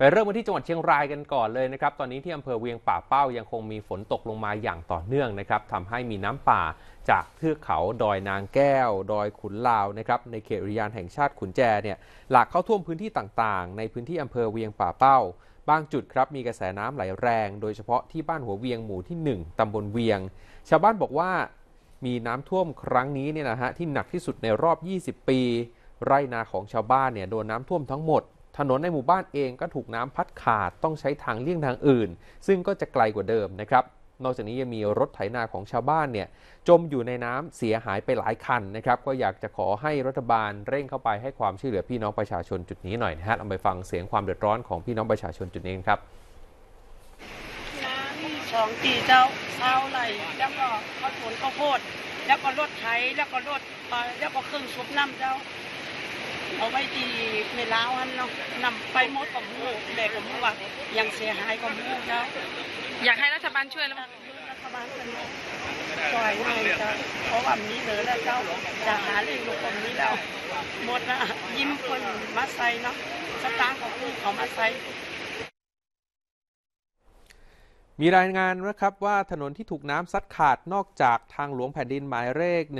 ไปเริ่มกันที่จังหวัดเชียงรายกันก่อนเลยนะครับตอนนี้ที่อำเภอเวียงป่าเป้ายังคงมีฝนตกลงมาอย่างต่อเนื่องนะครับทำให้มีน้ำป่าจากเทือกเขาดอยนางแก้วดอยขุนลาวนะครับในเขตอุทยานแห่งชาติขุนแจเนี่ยหลากเข้าท่วมพื้นที่ต่างๆในพื้นที่อำเภอเวียงป่าเป้าบางจุดครับมีกระแสน้ำไหลแรงโดยเฉพาะที่บ้านหัวเวียงหมู่ที่1ตำบลเวียงชาวบ้านบอกว่ามีน้ำท่วมครั้งนี้เนี่ยนะฮะที่หนักที่สุดในรอบ20ปีไร่นาของชาวบ้านเนี่ยโดนน้ำท่วมทั้งหมดถนนในหมู่บ้านเองก็ถูกน้ำพัดขาดต้องใช้ทางเลี่ยงทางอื่นซึ่งก็จะไกลกว่าเดิมนะครับนอกจากนี้ยังมีรถไถนาของชาวบ้านเนี่ยจมอยู่ในน้ำเสียหายไปหลายคันนะครับก็อยากจะขอให้รัฐบาลเร่งเข้าไปให้ความช่วยเหลือพี่น้องประชาชนจุดนี้หน่อยนะฮะเราไปฟังเสียงความเดือดร้อนของพี่น้องประชาชนจุดนี้ครับน้ำ2 ปีเจ้าเช้าไหลแล้วก็ข้าวสวนข้าวโพดแล้วก็รถไถแล้วก็รถแล้วก็เครื่องสูบน้ำเจ้าเอาไว้ดีไม่ล้าวฮันเนาะนำไปหมดกับมูแบกกับมูว่ายังเสียหายกับมูเจ้าอยากให้รัฐบาลช่วยแล้วรัฐบาลเป็นช่วยให้เจ้าเพราะว่ามีเหลือแล้วเจ้าจะหาเรื่องลูกคนนี้แล้วหมดนะยิ้มคนมาใส่เนาะสตางค์ของเขามาใส่มีรายงานนะครับว่าถนนที่ถูกน้ำซัดขาดนอกจากทางหลวงแผ่นดินหมายเลข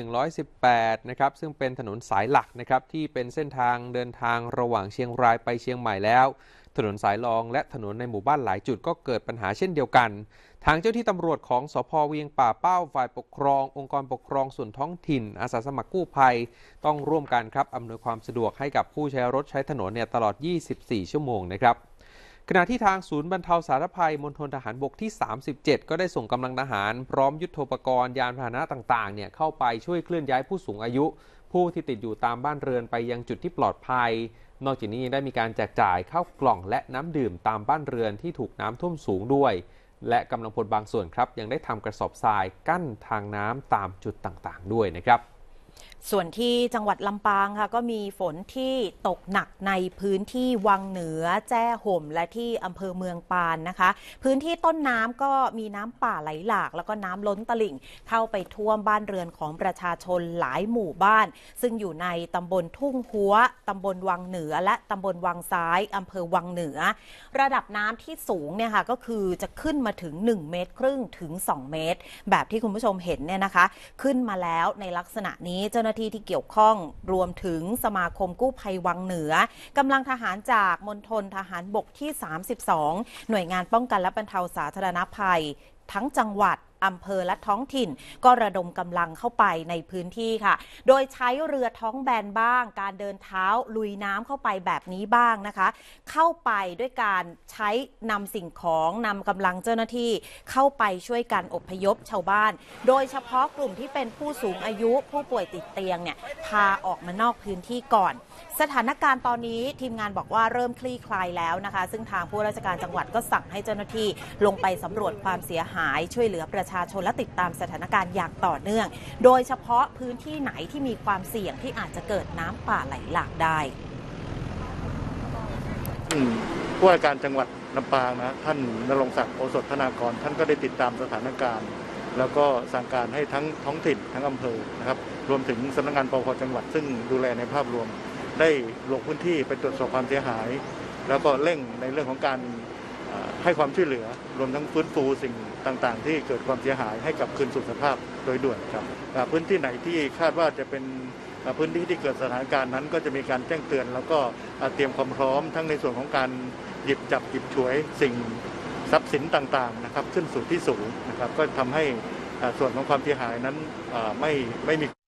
118นะครับซึ่งเป็นถนนสายหลักนะครับที่เป็นเส้นทางเดินทางระหว่างเชียงรายไปเชียงใหม่แล้วถนนสายรองและถนนในหมู่บ้านหลายจุดก็เกิดปัญหาเช่นเดียวกันทางเจ้าที่ตำรวจของสภ.เวียงป่าเป้าฝ่ายปกครององค์กรปกครองส่วนท้องถิ่นอาสาสมัครกู้ภัยต้องร่วมกันครับอำนวยความสะดวกให้กับผู้ใช้รถใช้ถนนเนี่ยตลอด24ชั่วโมงนะครับขณะที่ทางศูนย์บรรเทาสาธารณภัยมณฑลทหารบกที่37ก็ได้ส่งกำลังทหารพร้อมยุทโธปกรณ์ยานพาหนะต่างๆเนี่ยเข้าไปช่วยเคลื่อนย้ายผู้สูงอายุผู้ที่ติดอยู่ตามบ้านเรือนไปยังจุดที่ปลอดภัยนอกจากนี้ยังได้มีการแจกจ่ายข้าวกล่องและน้ำดื่มตามบ้านเรือนที่ถูกน้ำท่วมสูงด้วยและกำลังพลบางส่วนครับยังได้ทำกระสอบทรายกั้นทางน้ำตามจุดต่างๆด้วยนะครับส่วนที่จังหวัดลำปางค่ะก็มีฝนที่ตกหนักในพื้นที่วังเหนือแจ้ห่มและที่อำเภอเมืองปานนะคะพื้นที่ต้นน้ำก็มีน้ำป่าไหลหลากแล้วก็น้ำล้นตลิ่งเข้าไปท่วมบ้านเรือนของประชาชนหลายหมู่บ้านซึ่งอยู่ในตำบลทุ่งหัวตำบลวังเหนือและตำบลวังซ้ายอำเภอวังเหนือระดับน้ำที่สูงเนี่ยค่ะก็คือจะขึ้นมาถึง1.5 เมตรถึง2 เมตรแบบที่คุณผู้ชมเห็นเนี่ยนะคะขึ้นมาแล้วในลักษณะนี้เจ้าหน้าที่ที่เกี่ยวข้องรวมถึงสมาคมกู้ภัยวังเหนือกำลังทหารจากมณฑลทหารบกที่32หน่วยงานป้องกันและบรรเทาสาธารณภัยทั้งจังหวัดอำเภอและท้องถิ่นก็ระดมกำลังเข้าไปในพื้นที่ค่ะโดยใช้เรือท้องแบนบ้างการเดินเท้าลุยน้ำเข้าไปแบบนี้บ้างนะคะเข้าไปด้วยการใช้นำสิ่งของนำกำลังเจ้าหน้าที่เข้าไปช่วยกันอพยพชาวบ้านโดยเฉพาะกลุ่มที่เป็นผู้สูงอายุผู้ป่วยติดเตียงเนี่ยพาออกมานอกพื้นที่ก่อนสถานการณ์ตอนนี้ทีมงานบอกว่าเริ่มคลี่คลายแล้วนะคะซึ่งทางผู้ราชการจังหวัดก็สั่งให้เจ้าหน้าที่ลงไปสำรวจความเสียหายช่วยเหลือประชาชนและติดตามสถานการณ์อย่างต่อเนื่องโดยเฉพาะพื้นที่ไหนที่มีความเสี่ยงที่อาจจะเกิดน้ำป่าไหลหลากได้ผู้ว่าการจังหวัดลำปางนะท่านณรงค์ศักดิ์โอสถธนากรท่านก็ได้ติดตามสถานการณ์แล้วก็สั่งการให้ทั้งท้องถิ่นทั้งอำเภอนะครับรวมถึงสำนักงานปภ.จังหวัดซึ่งดูแลในภาพรวมได้ลงพื้นที่ไปตรวจสอบความเสียหายแล้วก็เร่งในเรื่องของการให้ความช่วยเหลือรวมทั้งฟื้นฟูสิ่งต่างๆที่เกิดความเสียหายให้กลับคืนสู่สภาพโดยด่วนครับพื้นที่ไหนที่คาดว่าจะเป็นพื้นที่ที่เกิดสถานการณ์นั้นก็จะมีการแจ้งเตือนแล้วก็เตรียมความพร้อมทั้งในส่วนของการหยิบจับหยิบฉวยสิ่งทรัพย์สินต่างๆนะครับขึ้นสู่ที่สูงนะครับก็ทำให้ส่วนของความเสียหายนั้นไม่มี